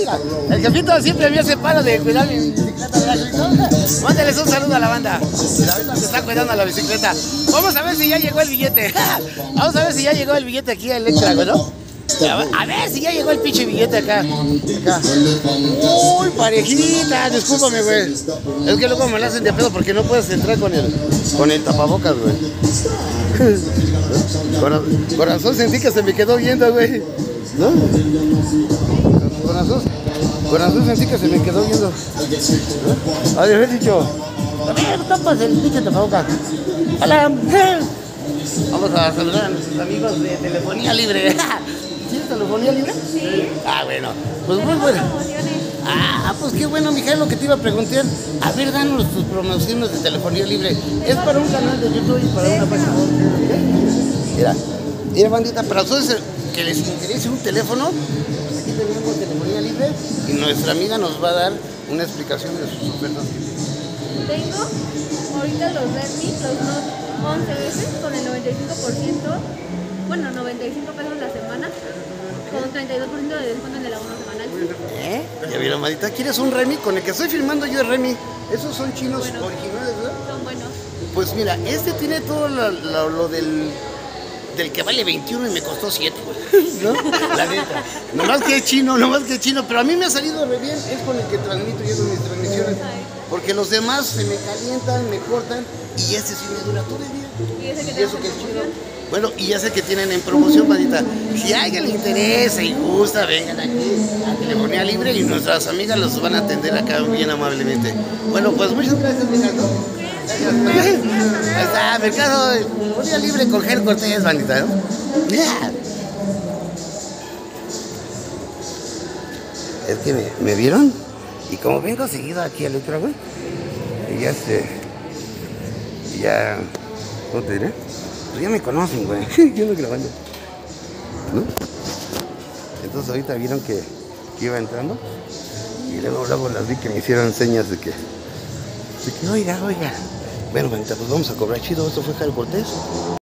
El jefito siempre me hace paro de cuidar mi bicicleta, ¿verdad, jefito? Mándales un saludo a la banda. La banda se está cuidando la bicicleta. Vamos a ver si ya llegó el billete. Vamos a ver si ya llegó el billete aquí a Electra, ¿no? A ver si ya llegó el pinche billete acá. Uy, parejita, discúlpame, güey. Es que luego me la hacen de pedo porque no puedes entrar con el tapabocas, güey. Corazón sentí que se me quedó viendo, güey. ¿No? Corazón sentí que se me quedó viendo. ¿No? Ay, haber dicho. A ver, tapas el pinche tapabocas. Hola. Vamos a saludar a nuestros amigos de Telefonía Libre. ¿Sí es Telefonía Libre? Sí. Ah, bueno. Pues muy bueno. Pues qué bueno, mija, lo que te iba a preguntar. A ver, danos tus promociones de Telefonía Libre. ¿Es para un canal de YouTube y para una página web? Mira, bandita, para ustedes que les interese un teléfono, aquí tenemos Telefonía Libre y nuestra amiga nos va a dar una explicación de sus ofertas. Tengo ahorita los Redmi, los Note 11S con el 95%, bueno, 95 pesos la semana, con 32% de descuento en el abono semanal. Ya vieron, bandita, ¿quieres un Redmi? Con el que estoy filmando yo es Redmi. Esos son chinos originales, ¿verdad? Son buenos. Pues mira, este tiene todo lo del que vale 21 y me costó 7, güey. ¿No? La neta. Nomás que es chino, pero a mí me ha salido re bien. Es con el que transmito yo mis transmisiones. Porque los demás se me calientan, me cortan y este sí me dura todo el día. Y ese que ¿Y eso que es chino? Bueno, y ya sé que tienen en promoción, bandita. Si a alguien le interesa y gusta, vengan aquí a Telefonía Libre y nuestras amigas los van a atender acá bien amablemente. Bueno, pues muchas gracias, mija. Ahí está, Mercado Telefonía Libre con Ger Cortés, bandita, ¿no? Es que me vieron y como vengo seguido aquí al otro, güey, y ya, ¿cómo te diré? Pues ya me conocen, güey. Yo ando grabando, ¿no? Entonces ahorita vieron que iba entrando y luego las vi que me hicieron señas de que oiga. Bueno, pues vamos a cobrar chido. Esto fue Ger Cortés.